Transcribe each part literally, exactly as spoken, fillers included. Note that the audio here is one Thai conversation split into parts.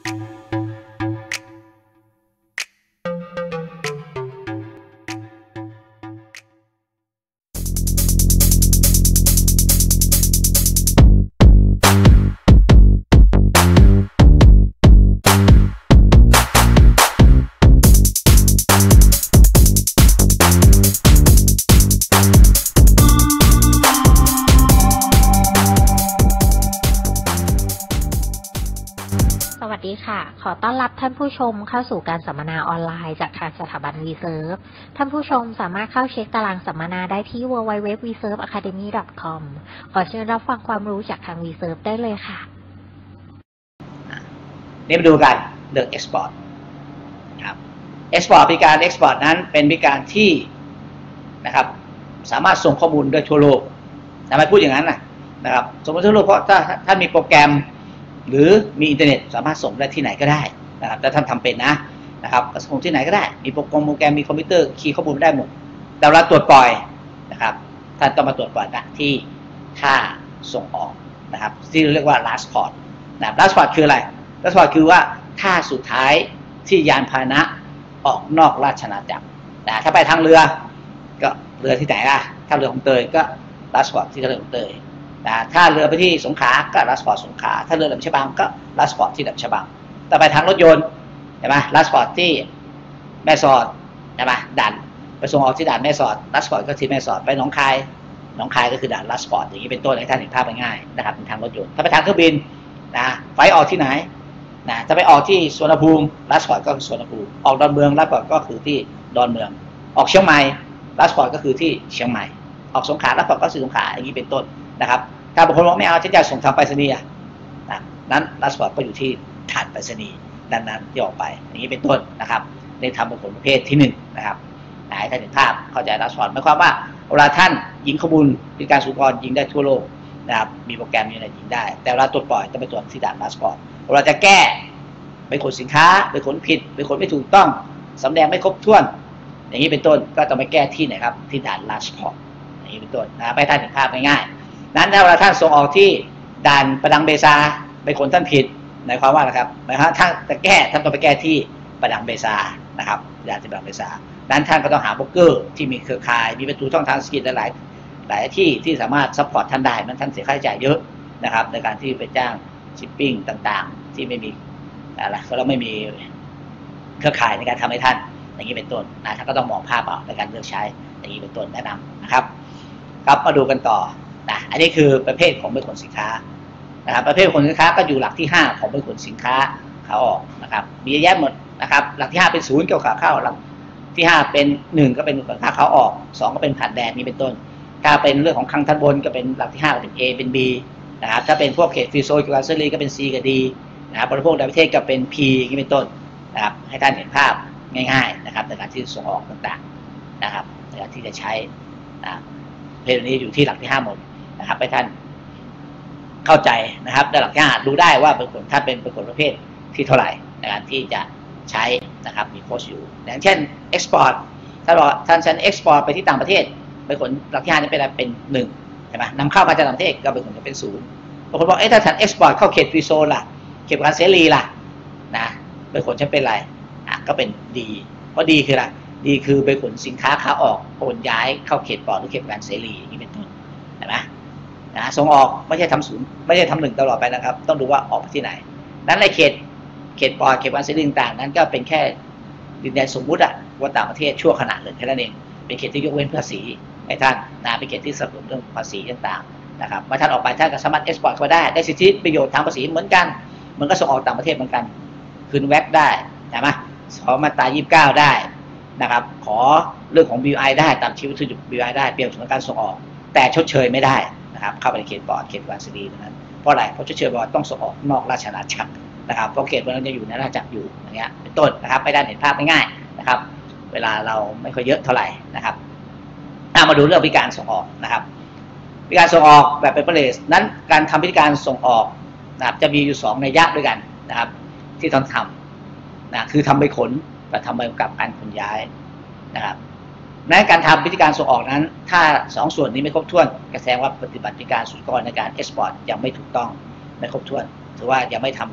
สวัสดีค่ะขอต้อนรับท่านผู้ชมเข้าสู่การสัมมนาออนไลน์จากทางสถาบัน วี เซิร์ฟ ท่านผู้ชมสามารถเข้าเช็คตารางสัมมนาได้ที่ ดับเบิลยู ดับเบิลยู ดับเบิลยู ดอท วี เซิร์ฟ อะคาเดมี่ ดอท คอม ขอเชิญรับฟังความรู้จากทาง วี เซิร์ฟ ได้เลยค่ะนี่มาดูกันเรื่อง Export ครับ Export บริการ Export นั้นเป็นบริการที่นะครับสามารถส่งข้อมูลได้ทั่วโลกทำไมพูดอย่างนั้นนะนะครับส่งไปทั่วโลกเพราะถ้าท่านมีโปรแกรมหรือมีอินเทอร์เน็ตสามารถส่งได้ที่ไหนก็ได้นะครับถ้าท่านทำเป็นนะนะครับส่งที่ไหนก็ได้มีโปรแกรมโปรแกรมมีคอมพิวเตอร์คีย์ข้อมูลได้หมดแต่เราตรวจปล่อยนะครับท่านต้องมาตรวจปล่อยที่ท่าส่งออกนะครับที่เรียกว่า last port นะ last port คืออะไร last port คือว่าท่าสุดท้ายที่ยานพาหนะออกนอกราชอาณาจักรนะถ้าไปทางเรือก็เรือที่ไหนล่ะถ้าเรือของเตยก็ last port ที่เรือของเตยนะถ้าเรือไปที่สงขลาก็ลาสปอร์ตสงขลาถ้าเรือลำฉบังก็ลาสปอร์ตที่ลำฉบังแต่ไปทางรถยนต์ใช่ไหมลาสปอร์ตที่แม่สอดใช่ไหมด่านไปส่งออกที่ด่านแม่สอดลาสปอร์ตก็ที่แม่สอดไปหนองคายหนองคายก็คือด่านลาสปอร์ตอย่างนี้เป็นต้นให้ท่านเห็นภาพง่ายๆนะครับเป็นทางรถยนต์ถ้าไปทางเครื่องบินนะไฟออกที่ไหนนะจะไปออกที่สวนภูมิลาสปอร์ตก็สวนภูมิออกดอนเมืองลาสปอร์ตก็คือที่ดอนเมืองออกเชียงใหม่ลาสปอร์ตก็คือที่เชียงใหม่ออกสงขลาลาสปอร์ตก็คือสงขลาอย่างนี้เป็นต้นนะครับถ้าบางคนบอกไม่เอาฉันจะส่งทางไปรษณีย์นะนั้นลาสปอร์ตก็อยู่ที่ฐานไปรษณีย์ดังนั้นที่ออกไปอย่างนี้เป็นต้นนะครับในทำเป็นผลประเภทที่หนึ่งนะครับให้ท่านเห็นภาพเข้าใจลาสปอร์ตหมายความว่าเวลาท่านยิงข้อมูลบริการสุกรยิงได้ทั่วโลกนะครับมีโปรแกรมอยู่ในยิงได้แต่เวลาตรวจปล่อยต้องไปตรวจที่ด่านลาสปอร์ตเวลาจะแก้ไปขนสินค้าไปขนผิดไปขนไม่ถูกต้องสำแดงไม่ครบถ้วนอย่างนี้เป็นต้นก็ต้องไปแก้ที่ไหนครับที่ด่านลาสปอร์ตอย่างนี้เป็นต้นนะให้ท่านเห็นภาพง่ายๆนั้นถ้าเวลาท่านส่งออกที่ด่านประดังเบซาไปขนท่านผิดหมายความว่านะครับหมายความท่านจะแก้ท่านต้องไปแก้ที่ประดังเบซานะครับด่านที่ประดังเบซานั้นท่านก็ต้องหาโบรกเกอร์ที่มีเครือข่ายมีประตูช่องทางสกิลหลายหลายที่ที่สามารถซัพพอร์ตท่านได้นั้นท่านเสียค่าใช้จ่ายเยอะนะครับในการที่ไปจ้างชิปปิ้งต่างๆที่ไม่มีอะไรก็เราไม่มีเครือข่ายในการทำให้ท่านอย่างนี้เป็นต้นนะท่านก็ต้องมองภาพเอาในการเลือกใช้อย่างนี้เป็นต้นแนะนำนะครับครับมาดูกันต่อนะอันนี้คือประเภทของบริขนสินค้านะครับประเภทขนสินค้าก็อยู่หลักที่ห้าของบริขนสินค้าขาออกนะครับมีเยอะแยะหมดนะครับหลักที่ห้าเป็นศูนย์เกี่ยวกับข้าวหลักที่ห้าเป็นหนึ่งก็เป็นสินค้าขาออกสองก็เป็นผ่านแดนนี้เป็นต้นถ้าเป็นเรื่องของคลังทันบนก็เป็นหลักที่ห้าเป็น A เป็น B นะครับถ้าเป็นพวกเขตฟรีโซนกับเซรีก็เป็น C กับ D นะครับบริโภคในประเทศก็เป็น P อย่างนี้เป็นต้นนะครับให้ท่านเห็นภาพง่ายๆนะครับในการที่ส่งออกต่างๆนะครับในการที่จะใช้นะเพลงนี้อยู่ที่หลักที่ห้าหมดนะครับให้ท่านเข้าใจนะครับในหลักที่ห้าดูได้ว่าเป็นผลถ้าเป็นเป็นผลประเภทที่เท่าไหร่ในการที่จะใช้นะครับมีโพสต์อยู่อย่างเช่น export ถ้าเราท่านฉัน export ไปที่ต่างประเทศเป็นผลหลักที่ห้านี่เป็นอะไรเป็นหนึ่งใช่ไหมนำเข้ามาจากต่างประเทศก็เป็นผลจะเป็นศูนย์บางคนบอกเอ๊ะถ้าฉัน export เข้าเขตฟรีโซนล่ะเขตการเสรีล่ะนะเป็นผลจะเป็นอะไรอ่ะก็เป็นดีเพราะดีคืออะไรดีคือไปขนสินค้าขาออกโอนย้ายเข้าเขตปลอดหรือเขตการเสรีอย่างนี้เป็นต้นเห็นไหมนะส่งออกไม่ใช่ทำศูนย์ไม่ใช่ทำหนึ่งตลอดไปนะครับต้องดูว่าออกไปที่ไหนนั้นในเขตเขตปลอดเขตการเสรีต่างๆนั้นก็เป็นแค่ดินแดนสมมุติอะว่าต่างประเทศชั่วขณะหนึ่งแค่นั้นเองเป็นเขตที่ยกเว้นภาษีให้ท่านนะเป็นเขตที่สนับสนุนเรื่องภาษีต่างๆนะครับเมื่อท่านออกไปท่านก็สามารถเอ็กซ์พอร์ตก็ได้ได้สิทธิประโยชน์ทางภาษีเหมือนกันมันก็ส่งออกต่างประเทศเหมือนกันคืนแว็กได้ใช่ไหมขอมาตรายี่สิบเก้าได้นะครับขอเรื่องของ บี ไอ ได้ตามชีวิตที่ บี ไอ ได้เปรียบเสมือนการส่งออกแต่ชดเชยไม่ได้นะครับเข้าไปในเขตปลอดเขตการเสรีนั้นเพราะอะไรเพราะชดเชยว่าต้องส่งออกนอกราชอาณาจักรนะครับเพราะเขตมันจะอยู่ในราชอาณาจักรอยู่อย่างเงี้ยเป็นต้นนะครับไปได้เห็นภาพง่ายๆนะครับเวลาเราไม่ค่อยเยอะเท่าไหร่นะครับมาดูเรื่องพิการส่งออกนะครับพิการส่งออกแบบเป็นประเด็นนั้นการทำพิการส่งออกนะครับจะมีอยู่สองนัยยะด้วยกันนะครับที่ต้องทำนะคือทำใบขนกับทำใบกำกับการขนย้ายนะครับในการทำพิธีการส่งออกนั้นถ้าสองส่วนนี้ไม่ครบถ้วนก็แสดงว่าปฏิบัติการสุกรในการเอ็กซ์พอร์ตยังไม่ถูกต้องไม่ครบถ้วนถือว่ายังไม่ทำ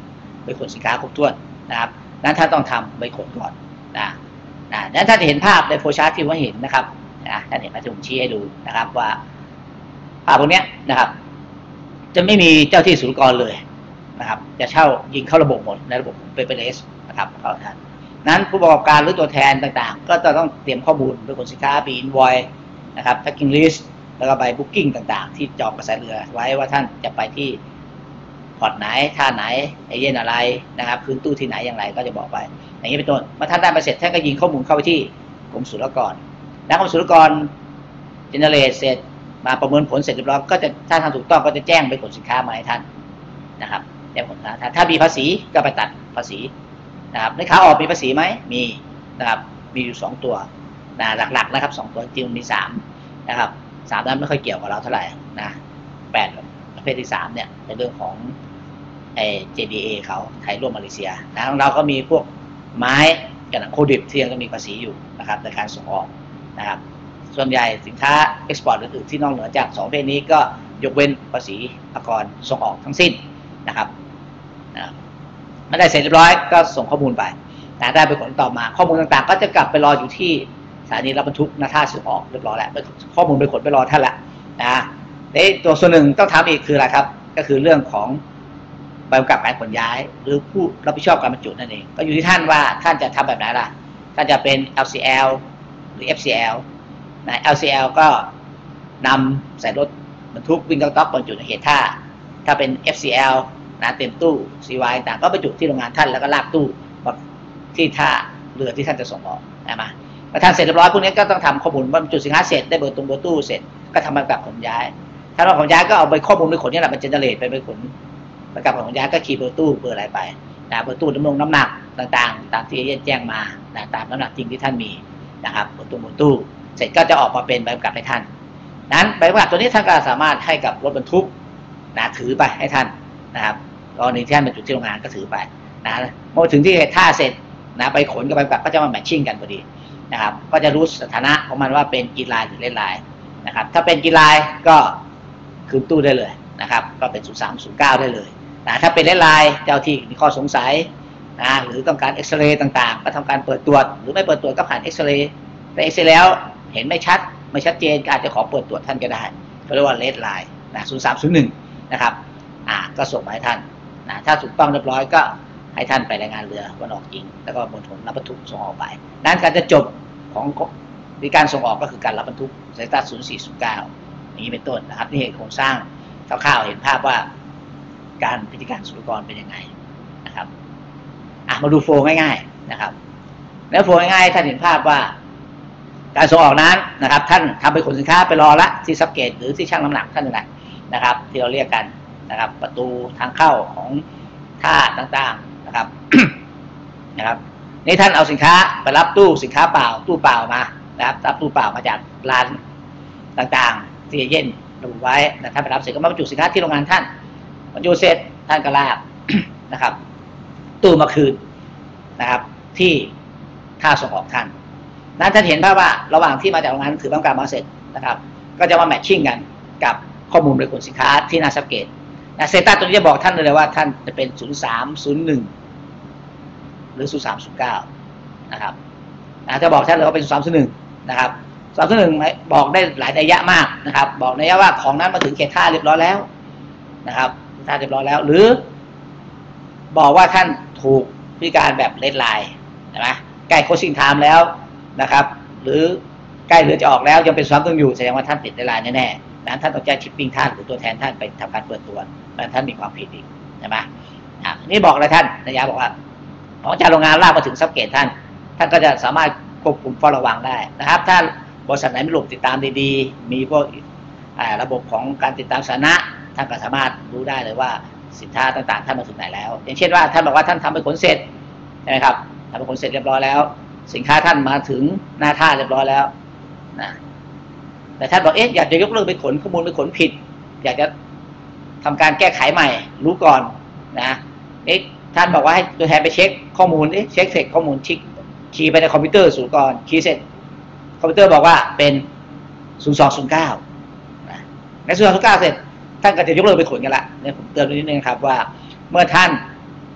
ไปขนสินค้าครบถ้วนนะครับนั้นท่านต้องทำไปขนก่อนนะนะนั้นท่านจะเห็นภาพในโฟล์ชาร์ตที่ผมเห็นนะครับนะท่านเห็นไหมที่ผมชี้ให้ดูนะครับว่าภาพพวกนี้นะครับจะไม่มีเจ้าที่ศุลกากรเลยนะครับจะเช่ายิงเข้าระบบหมดในระบบเปเปอร์เลสนะครับเขาท่านนั้นผู้ประกอบการหรือตัวแทนต่างๆก็จะต้องเตรียมข้อมูลไปขนสินค้าบีอินไวนะครับแพ็คกิ้งลิสต์แล้วก็ใบบุ๊กิ้งต่างๆที่จองกระแสเรือไว้ว่าท่านจะไปที่พอร์ตไหนท่าไหนเอเย่นอะไรนะครับคืนตู้ที่ไหนอย่างไรก็จะบอกไปอย่างนี้เป็นต้นเมื่อท่านได้ไปเสร็จท่านก็ยิงข้อมูลเข้าไปที่กรมศุลกากรแล้วกรมศุลกากรเจเนเรตเสร็จมาประเมินผลเสร็จเรียบร้อยก็จะถ้าทำถูกต้องก็จะแจ้งไปขนสินค้ามาให้ท่านนะครับแจ้งผลสินค้าถ้ามีภาษีก็ไปตัดภาษีนะครับในขาออกมีภาษีไหมมีนะครับมีอยู่สองตัวนะหลักๆนะครับสองตัวจริงมีสามนะครับสามนั้นไม่ค่อยเกี่ยวกับเราเท่าไหร่นะแปดประเภทที่สามเนี่ยเป็นเรื่องของไอ้ เจ ดี เอ เขาไทยร่วมมาเลเซียนะของเราก็มีพวกไม้กับหนังโคดิบที่ยังมีภาษีอยู่นะครับในการส่งออกนะครับส่วนใหญ่สินค้าเอ็กซ์พอร์ตอื่นๆที่นอกเหนือจากสองประเภทนี้ก็ยกเว้นภาษีอากรส่งออกทั้งสิ้นนะครับนะไม่ได้เสร็จเรียบร้อยก็ส่งข้อมูลไปนะได้ไปขนต่อมาข้อมูลต่างๆก็จะกลับไปรออยู่ที่สถานีรับบรรทุกนาท่าส่งออกเรียบร้อยแล้วข้อมูลไปขนไปรอท่านละนะในตัวส่วนหนึ่งต้องทำอีกคืออะไรครับก็คือเรื่องของใบกำกับการขนย้ายหรือผู้รับผิดชอบการบรรจุนั่นเองก็อยู่ที่ท่านว่าท่านจะทำแบบไหนล่ะท่านจะเป็น แอล ซี แอล หรือ เอฟ ซี แอล นะ แอล ซี แอล ก็นำใส่รถบรรทุกวิ่งต๊อกๆบรรจุในเขตท่าถ้าเป็น เอฟ ซี แอล นะเต็มตู้ ซี วาย ต่างก็บรรจุที่โรงงานท่านแล้วก็ลากตู้มาที่ท่าเรือที่ท่านจะส่งออกนะมาเมื่อท่านเสร็จเรียบร้อยพวกนี้ก็ต้องทำข้อมูลบรรจุสินค้าเสร็จได้เบอร์ตรงเบอร์ตู้เสร็จก็ทำประกับขนย้ายถ้าเราขนย้ายก็เอาไปข้อมูลไปขนนี่แหละมันเจเนเรตไปไปขนประกับขนย้ายก็คีย์เบอร์ตู้เบอร์อะไรไปนะเบอร์ตู้น้ำลงน้ำหนักต่างๆตามที่เอเย่นแจ้งมานะตามน้ำหนักจริงที่ท่านมีนะครับเบอร์ตู้เบอร์ตู้เสร็จก็จะออกมาเป็นใบกำกับให้ท่านนั้นใบกำกับตัวนี้ท่านก็สามารถให้กับรถบรรทุกนะถือไปให้ท่านนะครับตอนนี้ที่ท่านบรรจุที่โรงงานก็ถือไปนะเมื่อถึงที่ท่าเสร็จนะไปขนกับใบกำกับก็จะมาแมทชิ่งกันพอดีนะครับก็จะรู้สถานะของมันว่าเป็นกีฬาหรือเล่นลายนะครับถ้าเป็นกีฬาก็คืนตู้ได้เลยนะครับก็เป็นศูนย์สามศูนย์เก้าได้เลยนะถ้าเป็นเล่นลายเจ้าที่มีข้อสงสัยนะหรือต้องการเอ็กซเรย์ต่างๆก็ทำการเปิดตรวจหรือไม่เปิดตรวจก็ผ่านเอ็กซเรย์แต่เอ็กซเรย์แล้วเห็นไม่ชัดไม่ชัดเจนก็อาจจะขอเปิดตรวจท่านก็ได้เขาเรียกว่าเลดไลน์นะศูนย์สามศูนย์หนึ่งนะครับอ่าก็ส่งมาให้ท่านนะถ้าถูกต้องเรียบร้อยก็ให้ท่านไปรายงานเรือวันออกจริงแล้วก็มณฑลรับบรรทุกส่งออกไปนั้นการจะจบของในการส่งออกก็คือการรับบรรทุกสายตาศูนย์สี่ศูนย์เก้าอย่างนี้เป็นต้นนะครับนี่โครงสร้างคร่าวๆเห็นภาพว่าการพิธีการศุลกากรเป็นยังไงนะครับอ่ะมาดูโฟล์ง่ายๆนะครับแล้วโฟล์ง่ายๆท่านเห็นภาพว่าการส่งออกนั้นนะครับท่านทำไปขนสินค้าไปรอละที่ซับเกตหรือที่ชั่งน้ำหนักท่านนั่นแหละนะครับที่เราเรียกกันนะครับประตูทางเข้าของท่าต่างๆนะครับ นะครับนี่ท่านเอาสินค้าไปรับตู้สินค้าเปล่าตู้เปล่ามานะครับรับตู้เปล่ามาจากร้านต่างๆที่เย็นระบุไว้นะท่านไปรับเสร็จก็มาบรรจุสินค้าที่โรงงานท่านบรรจุเสร็จท่านก็ลาก นะครับตู้มาคืนนะครับที่ท่าส่งออกท่านนั้นท่านเห็นภาพว่าระหว่างที่มาจากโรงงานถือต้องการมาเสร็จนะครับก็จะมาแมทชิ่งกันกับข้อมูลบริขนสินค้าที่หน้าซับเกตนะเซต้าตัวนี้จะบอกท่านเลยว่าท่านจะเป็นศูนย์สามศูนย์หนึ่งหรือศูนย์สามศูนย์เก้านะครับนะจะบอกท่านเลยว่าเป็นศูนย์สามศูนย์หนึ่งนะครับศูนย์สามศูนย์หนึ่งบอกได้หลายนัยยะมากนะครับบอกนัยยะว่าของนั้นมาถึงเขตท่าเรียบร้อยแล้วนะครับท่าเรียบร้อยแล้วหรือบอกว่าท่านถูกพิการแบบเลดไลน์ใช่ไหมใกล้โคชชิ่งไทม์แล้วนะครับหรือใกล้เรือจะออกแล้วยังเป็นซ้อมต้องอยู่แสดงว่าท่านติดเลดไลน์แน่ๆนั้นท่านต้องแจ้งชิปปิ้งท่านหรือตัวแทนท่านไปทำการเปิดตัวนั้นท่านมีความผิดอีกใช่ไหมอ่ะนี่บอกอะไรท่านนัยยะบอกว่าของจากโรงงานลากมาถึงซับเกตท่านท่านก็จะสามารถควบคุมเฝ้าระวังได้นะครับถ้าบริษัทไหนมีระบบติดตามดีๆมีพวกระบบของการติดตามสถานะท่านก็สามารถรู้ได้เลยว่าสินค้าต่างๆท่านมาถึงไหนแล้วอย่างเช่นว่าท่านบอกว่าท่านทำไปขนเสร็จนะครับทำไปขนเสร็จเรียบร้อยแล้วสินค้าท่านมาถึงหน้าท่าเรียบร้อยแล้วนะแต่ท่านบอกเอ๊ะอยากจะยกเลิกไปขนข้อมูลไปขนผิดอยากจะทำการแก้ไขใหม่รู้ก่อนนะนี่ท่านบอกว่าให้ตัวแทนไปเช็คข้อมูลเอ๊ะเช็คเสร็จข้อมูลชิคคีย์ไปในคอมพิวเตอร์ศูนย์ก่อนคีย์เสร็จคอมพิวเตอร์บอกว่าเป็นศูนย์สองศูนย์เก้านะในศูนย์สองศูนย์เก้าเสร็จท่านก็จะยกเลิกไปขนกันละเนี่ยผมเตือนนิดนึงครับว่าเมื่อท่าน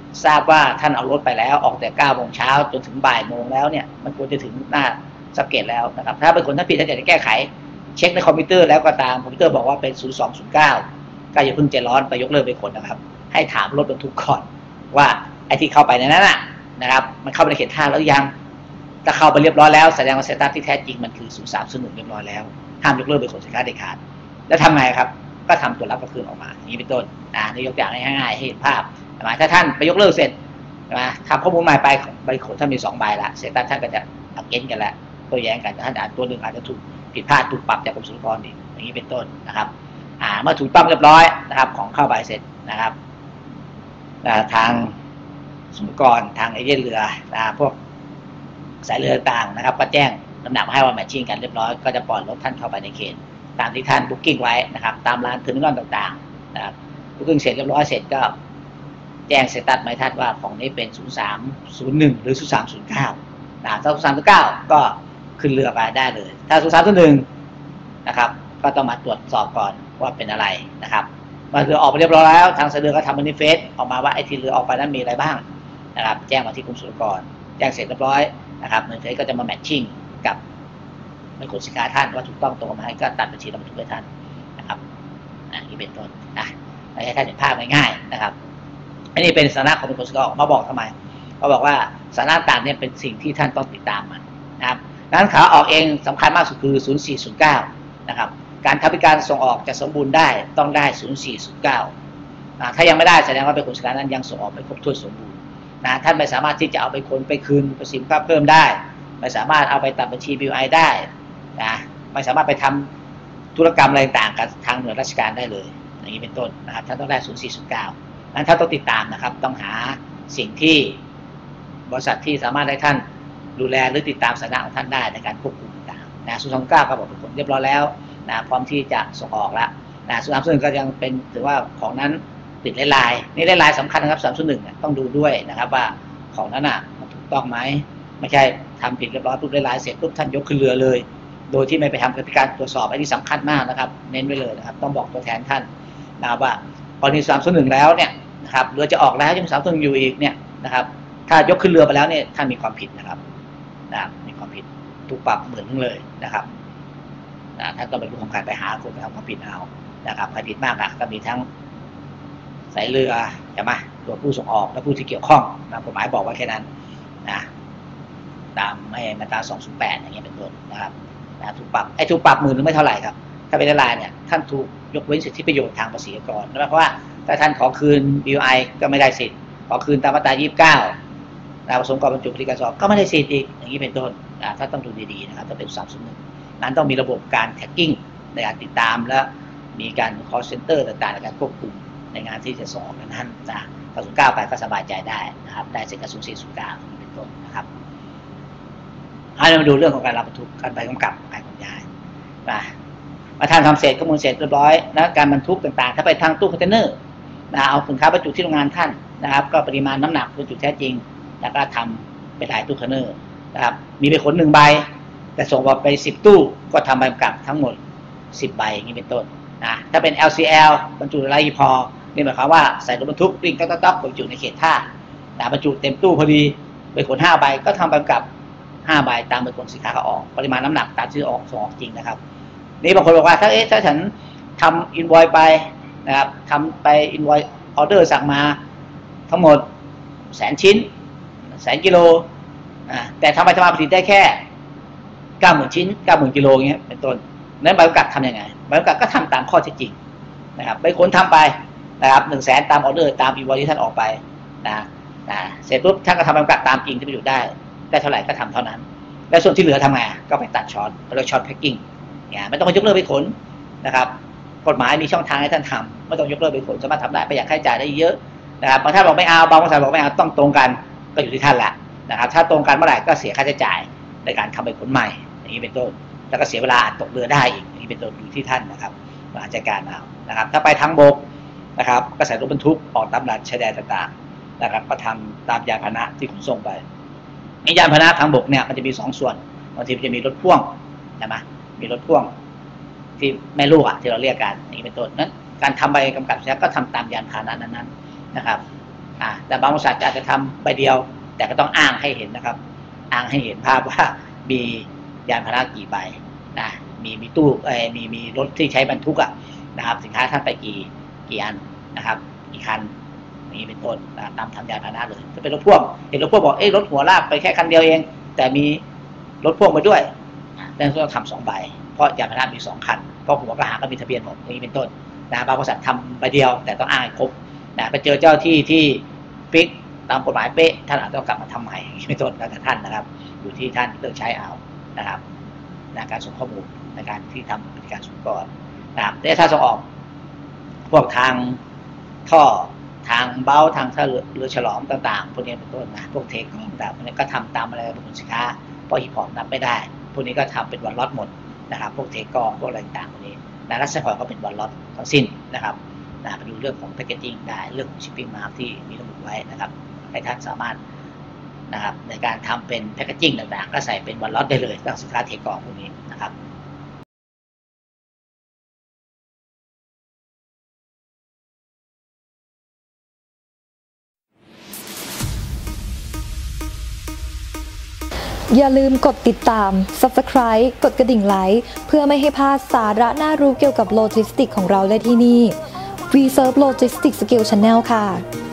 ทราบว่าท่านเอารถไปแล้วออกแต่เก้าโมงเช้าจนถึงบ่ายโมงแล้วเนี่ยมันควรจะถึงหน้าสังเกตแล้วนะครับถ้าเป็นคนท่านผิดท่านจะแก้ไขเช็คในคอมพิวเตอร์แล้วก็ตามคอมพิวเตอร์บอกว่าเป็นศูนย์สองศูนย์เก้าก็อย่าเพิ่งใจร้อนไปยกเลิกไปขนนะครับให้ถามรถบรรทุกก่อนว่าไอ้ที่เข้าไปในนั้นนะครับมันเข้าไปในเขตท่าแล้วยังถ้าเข้าไปเรียบร้อยแล้วแสดงว่าสเตตัสที่แท้จริงมันคือศูนย์สามศูนย์หนึ่งเรียบร้อยแล้วห้ามยกเลิกไปขนสินค้าเด็ดขาดแล้วทำไงครับก็ทำตัวรับกลับคืนออกมาอย่างนี้เป็นต้นนะนี่ยกตัวอย่างง่ายๆให้เห็นภาพนะถ้าท่านไปยกเลิกเสร็จนะทำข้อมูลใหม่ไปใบขนท่านมีสองใบละสเตตัสท่านก็จะอักเกนกันแล้วตัวแย้งกันท่านอ่านตัวหนึ่งอาจจะถูกผิดพลาดถูกปรับจากกรมศุลกากรอีกอย่างนี้เป็นต้นนะครับอ่าเมื่อถูกต้องเรียบร้อยนะครับของเข้าใบเสร็จนะครับทางศุลกากรทางเอเย่นเรือนะพวกสายเรือต่างนะครับก็แจ้งน้ำหนักมาให้ว่าแมทชิ่งกันเรียบร้อยก็จะปล่อยรถท่านเข้าไปในเขตตามที่ท่านบุ๊กิ้งไว้นะครับตามร้านเทอร์มินอลต่างๆนะครับบุ๊กิ้งเสร็จเรียบร้อยเสร็จก็แจ้งสเตตัสมาให้ท่านว่าของนี้เป็นศูนย์สามศูนย์หนึ่งหรือศูนย์สามศูนย์เก้านะถ้าศูนย์สามศูนย์เก้าก็ขึ้นเรือไปได้เลยถ้าศูนย์สามศูนย์หนึ่งนะครับก็ต้องมาตรวจสอบก่อนว่าเป็นอะไรนะครับมาเรือออกไปเรียบร้อยแล้วทางสายเรือก็ทำมันิเฟสออกมาว่าไอ้ที่เรือออกไปนั้นมีอะไรบ้างนะครับแจ้งมาที่กรมศุลกากรแจ้งเสร็จเรียบร้อยนะครับมันิเฟสก็จะมาแมทชิ่งกับใบขนสินค้าท่านว่าถูกต้องตรงมาให้ก็ตัดบัญชีรถบรรทุกให้ท่านนะครับอันนี้เป็นต้นนะให้ท่านเห็นภาพง่ายๆนะครับอันนี้เป็นสถานะของกรมศุลกากรมาบอกทำไมเขาบอกว่าสถานะต่างเนี่ยเป็นสิ่งที่ท่านต้องติดตามมันนะครับนั้นขาออกเองสำคัญมากสุดคือศูนย์สี่ศูนย์เก้านะครับการทำให้การส่งออกจะสมบูรณ์ได้ต้องได้ศูนย์สี่ศูนย์เก้าถ้ายังไม่ได้แสดงว่าเป็นกรมศุลกากรนั้นยังส่งออกไม่ครบถ้วนสมบูรณ์นะท่านไม่สามารถที่จะเอาไปคนไปคืนประสิทธิภาพเพิ่มได้ไม่สามารถเอาไปตัดบัญชี บิล ไอ ได้นะไม่สามารถไปทำธุรกรรมอะไรต่างกับทางหน่วยราชการได้เลยอย่างนี้เป็นต้นนะครับท่านต้องได้ศูนย์สี่ศูนย์เก้านั้นท่านต้องติดตามนะครับต้องหาสิ่งที่บริษัทที่สามารถให้ท่านดูแลหรือติดตามสถานะของท่านได้ในการควบคุมต่างๆนะศูนย์สองเก้าก็บอกเป็นผลเรียบร้อยแล้วนะพร้อมที่จะส่งออกแล้วนะศูนย์สามศูนย์ก็ยังเป็นถือว่าของนั้นติดลายๆนี่ลายๆสำคัญนะครับสามศูนย์หนึ่งต้องดูด้วยนะครับว่าของนั้นอ่ะมันถูกต้องไหมไม่ใช่ทำผิดเรียบร้อยปุ๊บลายๆเสร็จปุ๊บท่านยกขึ้นเรือเลยโดยที่ไม่ไปทำการตรวจสอบอันนี้สำคัญมากนะครับเน้นไว้เลยนะครับต้องบอกตัวแทนท่านนะว่ากรณีสามศูนย์หนึ่งแล้วเนี่ยนะครับเรือจะออกแล้วยังสามศูนย์อยู่อีกเนี่ยนะครับถ้ายกขึ้นเรือไปแล้วเนี่ยท่านมีความผิดนะครับนะมีความผิดถูกปรับเหมือนกันเลยนะครับนะท่านต้องไปรู้ของการไปหาคนไปทำความผิดเอานะครับความผิดมากอ่ะก็มีทั้งสายเรือใช่ไหมตัวผู้ส่งออกและผู้ที่เกี่ยวข้องนะกฎหมายบอกว่าแค่นั้นนะตามไม่มาตราสองศูนย์แปดอย่างเงี้ยเป็นต้นนะครับนะถูกปรับไอ้ถูกปรับหมื่นนึงไม่เท่าไหร่ครับถ้าเป็นลายเนี่ยท่านถูกยกเว้นสิทธิประโยชน์ทางภาษีก่อนเพราะว่าถ้าท่านขอคืน บิล ไอ ก็ไม่ได้สิทธิ์ขอคืนตามมาตรายี่สิบเก้านะผสมกับบรรจุผลิตการสอบก็ไม่ได้สิทธิ์อีกอย่างนี้เป็นต้นนะถ้าต้องดูดีๆนะครับถ้าเป็นสามศูนย์หนึ่งนั้นต้องมีระบบการแท็กกิ้งในการติดตามและมีการ call center ต่างๆในการควบคุมในงานที่จะส่งออกนั้นนะถ้าศูนย์เก้าไปก็สบายใจได้นะครับได้เสร็จกับศูนย์สี่ศูนย์เก้าเป็นต้นนะครับให้เรามาดูเรื่องของการรับบรรทุกการไปกำกับการขนย้ายนะมาทำทำเสร็จข้อมูลเสร็จเรียบร้อยนะการบรรทุกต่างๆถ้าไปทางตู้คอนเทนเนอร์นะเอาสินค้าบรรจุที่โรงงานท่านนะครับก็ปริมาณน้ำหนักบรรจุแท้จริงแล้วก็ทำไปถ่ายตู้คอนเทนเนอร์นะครับมีไปขนหนึ่งใบแต่ส่งออกไปสิบตู้ก็ทำใบกำกับทั้งหมดสิบใบอย่างนี้เป็นต้นนะถ้าเป็น แอล ซี แอล บรรจุอะไรพอนี่หมายความว่าใส่รถบรรทุกวิ่งต๊อกๆบรรจุในเขตท่านะบรรจุเต็มตู้พอดีไปขนห้าใบก็ทำใบกำกับห้าใบตามใบขนสินค้าเขาออกปริมาณน้ำหนักตามที่ออกส่งออกจริงนะครับนี่บางคนบอกว่าถ้าเอ๊ะถ้าฉันทำอินวอยไปนะครับทำไปอินวอยออเดอร์สั่งมาทั้งหมดแสนชิ้นแสนกิโลอ่าแต่ทำไปทำมาผลิตได้แค่เก้าหมื่นชิ้นเก้าหมื่นกิโลอย่างเงี้ยเป็นต้นนั้นใบกำกับทำยังไงใบกำกับก็ทำตามข้อเท็จจริงนะครับใบขนทำไปนะครับหนึ่งแสนตามออเดอร์ตามอินวอยที่ท่านออกไปนะนะเสร็จปุ๊บท่านก็ทำใบกำกับตามจริงที่ประโยชน์ได้ได้เท่าไหร่ก็ทำเท่านั้นแล้วส่วนที่เหลือทำไงก็ไปตัดช็อตเราช็อตแพ็คกิ้งเนี่ยไม่ต้องมายกเลิกไปขนนะครับกฎหมายมีช่องทางให้ท่านทำไม่ต้องยกเลิกไปขนสามารถทำได้ประหยัดค่าใช้จ่ายได้เยอะนะครับบางท่านบอกไม่เอาบางบริษัทบอกไม่เอาต้องตรงกันก็อยู่ที่ท่านแหละนะครับถ้าตรงกันเมื่อไหร่ก็เสียค่าใช้จ่ายในการทำไปขนใหม่อย่างนี้เป็นต้นแล้วก็เสียเวลาตกเรือได้อีกอย่างนี้เป็นต้นอยู่ที่ท่านนะครับบริหารจัดการเอานะครับถ้าไปทางบกนะครับก็ใส่รถบรรทุกออกตามด่านชายแดนต่างๆนะครับก็ทำตามยานพาหนะที่ขนส่งไปในยานพาหนะทางบกเนี่ยมันจะมีสองส่วนบางทีมันจะมีรถพ่วงใช่ไหมมีรถพ่วงที่แม่ลูกอ่ะที่เราเรียกกันอย่างนี้เป็นต้นนั้นการทำใบกำกับใช้ก็ทำตามยานพาหนะนั้นๆนะครับอ่าแต่บางบริษัทอาจจะทำใบเดียวแต่ก็ต้องอ้างให้เห็นนะครับอ้างให้เห็นภาพว่ามียานพาหนะกี่ใบนะมีมีตู้เออมีมีรถที่ใช้บรรทุกอ่ะนะครับสินค้าท่านไปกี่กี่อันนะครับกี่คันนี้เป็นต้นนะครับนำทำยานพาหนะเลยถ้าเป็นรถพ่วงเห็นรถพ่วงบอกเอ้รถหัวลากไปแค่คันเดียวเองแต่มีรถพ่วงไปด้วยนั่นต้องทำสองใบเพราะยานพาหนะมีสองคันเพราะหัวกระหางก็มีทะเบียนหมดนี้เป็นต้นนะบางบริษัททำใบเดียวแต่ต้องอ้างให้ครบนะไปเจอเจ้าที่ที่ฟิกตามกฎหมายเป๊ะท่านอาจจะต้องกลับมาทำใหม่ไม่ต้นแล้วแต่ท่านนะครับอยู่ที่ท่านเลือกใช้เอานะครับในการส่งข้อมูลในการที่ทำบริการส่งก่อนนะครับแต่ถ้าส่งออกพวกทางท่อทางเบ้าทางท่าเรือฉลองต่างๆพวกนี้เป็นต้นนะพวกเทคต่างๆพวกนี้ก็ทำตามอะไรบนสินค้าเพราะฮีพอร์ตนับไม่ได้พวกนี้ก็ทำเป็นวันล็อตหมดนะครับพวกเทกองพวกอะไรต่างๆพวกนี้นะรัสเซียพอร์ตก็เป็นวันล็อตทั้งสิ้นนะครับนะไปดูเรื่องของแพคเกจจิ้งได้เรื่องของชิปปิ้งมาร์คที่มีระบุไว้นะครับให้ท่านสามารถนะครับในการทำเป็นแพคเกจจิ้งต่างๆก็ใส่เป็นวันล็อตได้เลยตั้งสินค้าเทกองพวกนี้นะครับอย่าลืมกดติดตาม ซับสไครบ์ กดกระดิ่งไลค์เพื่อไม่ให้พลาดสาระน่ารู้เกี่ยวกับโลจิสติกส์ของเราได้ที่นี่ วี เซิร์ฟ Logistics Skill Channel ค่ะ